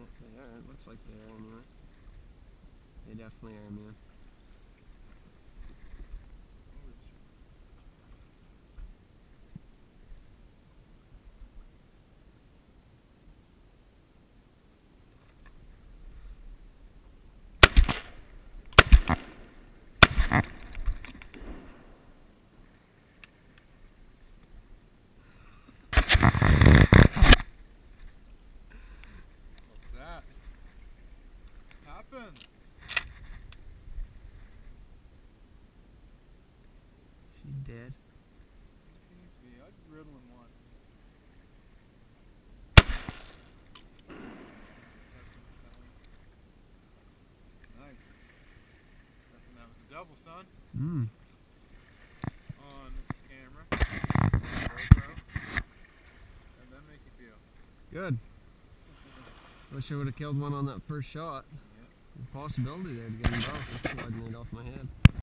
They are. It looks like they are anyway. They definitely are, man. What's that? Happened? She dead. Seems to be. I'd riddle him one. Nice. Reckon that was a double, son. On camera. GoPro. How'd that make you feel? Good. Wish I would have killed one on that first shot. Yeah. There's a possibility there to get him both. Just sliding it off my head.